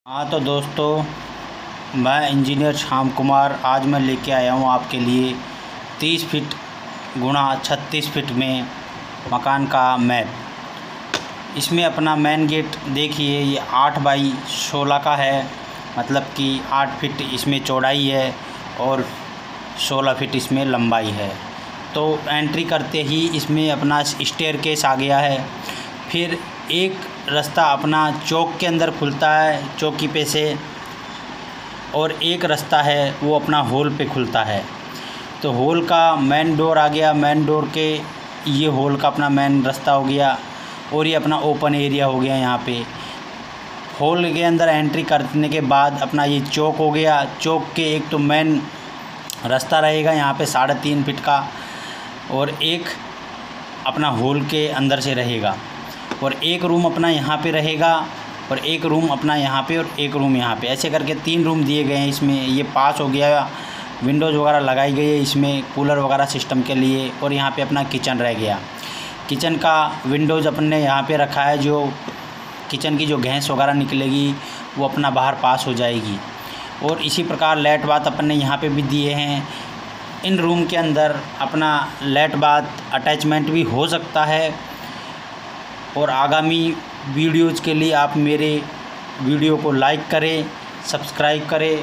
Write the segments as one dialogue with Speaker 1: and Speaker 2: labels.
Speaker 1: हाँ तो दोस्तों, मैं इंजीनियर श्याम कुमार आज मैं लेके आया हूँ आपके लिए 30 फीट गुणा 36 फीट में मकान का मैप। इसमें अपना मेन गेट देखिए, ये 8 बाई 16 का है, मतलब कि 8 फीट इसमें चौड़ाई है और 16 फीट इसमें लंबाई है। तो एंट्री करते ही इसमें अपना स्टेयरकेस आ गया है। फिर एक रास्ता अपना चौक के अंदर खुलता है, चौकी पे से, और एक रास्ता है वो अपना हॉल पे खुलता है। तो हॉल का मेन डोर आ गया, मेन डोर के ये हॉल का अपना मेन रास्ता हो गया और ये अपना ओपन एरिया हो गया। यहाँ पे हॉल के अंदर एंट्री करने के बाद अपना ये चौक हो गया। चौक के एक तो मेन रास्ता रहेगा यहाँ पे 3.5 फीट का, और एक अपना हॉल के अंदर से रहेगा, और एक रूम अपना यहाँ पे रहेगा, और एक रूम अपना यहाँ पे, और एक रूम यहाँ पे। ऐसे करके 3 रूम दिए गए हैं इसमें। ये पास हो गया, विंडोज़ वगैरह लगाई गई है इसमें कूलर वगैरह सिस्टम के लिए। और यहाँ पे अपना किचन रह गया। किचन का विंडोज़ अपन ने यहाँ पे रखा है, जो किचन की जो गैस वगैरह निकलेगी वो अपना बाहर पास हो जाएगी। और इसी प्रकार लेट बाथ अपन ने यहाँ पे भी दिए हैं। इन रूम के अंदर अपना लेट बाथ अटैचमेंट भी हो सकता है। और आगामी वीडियोज़ के लिए आप मेरे वीडियो को लाइक करें, सब्सक्राइब करें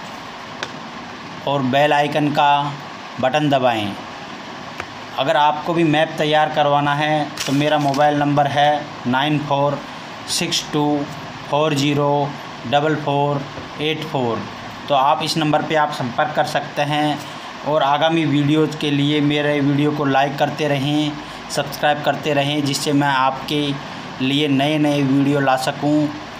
Speaker 1: और बेल आइकन का बटन दबाएं। अगर आपको भी मैप तैयार करवाना है तो मेरा मोबाइल नंबर है 9462404484। तो आप इस नंबर पे आप संपर्क कर सकते हैं। और आगामी वीडियोज़ के लिए मेरे वीडियो को लाइक करते रहें, सब्सक्राइब करते रहें, जिससे मैं आपके लिए नए नए वीडियो ला सकूं।